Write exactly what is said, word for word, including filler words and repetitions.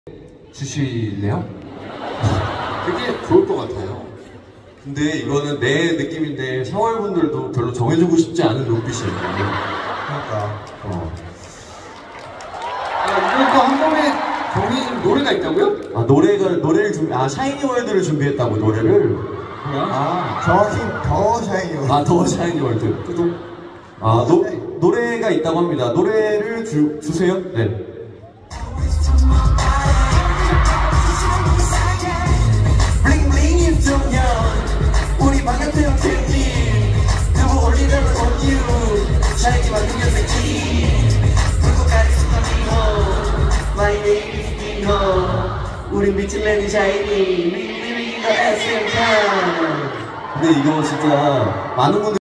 주실래요? 되게 좋을 것 같아요. 근데 이거는 내 느낌인데 샤월분들도 별로 정해주고 싶지 않은 눈빛이에요. 그러니까. 어. 아, 이것도 한 번에 정해진 노래가 있다고요? 아 노래가 노래를 준비 아 샤이니 월드를 준비했다고 노래를. 뭐야? 아, 정확히 더 샤이니요. 아 더 샤이니 월드. 그죠? 아 노, 노래가 있다고 합니다. 노래를 주, 주세요. 네. 우리 반갑대요 캔디 누구 올리려면 온유 샤이니만 느껴졌지 불꽃까지 스타미호 My name is Dino 우린 미친 레디 샤이니 We living in the 에스엠 타운. 근데 이거 진짜 많은 분들